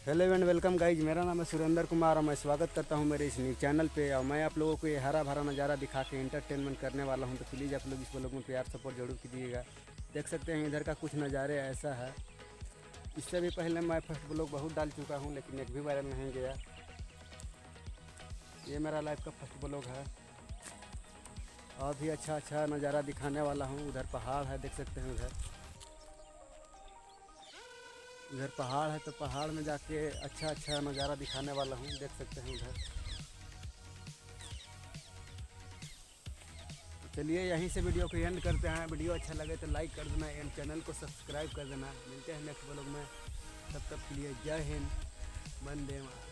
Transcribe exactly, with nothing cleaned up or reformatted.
Hello and welcome guys, मेरा नाम है सुरेंद्र कुमार और मैं स्वागत करता हूं मेरे इस न्यूज़ चैनल पे। और मैं आप लोगों को ये हरा भरा नज़ारा दिखा के इंटरटेनमेंट करने वाला हूं, तो प्लीज़ आप लोग इस ब्लॉग में प्यार सपोर्ट जरूर कीजिएगा। देख सकते हैं इधर का कुछ नज़ारे ऐसा है। इससे भी पहले मैं फर्स्ट ब्लॉग बहुत डाल चुका हूँ, लेकिन एक भी वायरल नहीं गया। ये मेरा लाइफ का फर्स्ट ब्लॉग है और भी अच्छा अच्छा नज़ारा दिखाने वाला हूँ। उधर पहाड़ है, देख सकते हैं। उधर उधर पहाड़ है, तो पहाड़ में जाके अच्छा अच्छा नज़ारा दिखाने वाला हूँ, देख सकते हैं उधर। चलिए यहीं से वीडियो को एंड करते हैं। वीडियो अच्छा लगे तो लाइक कर देना एंड चैनल को सब्सक्राइब कर देना। मिलते हैं नेक्स्ट ब्लॉग में, तब तक के लिए जय हिंद, वंदे मातरम।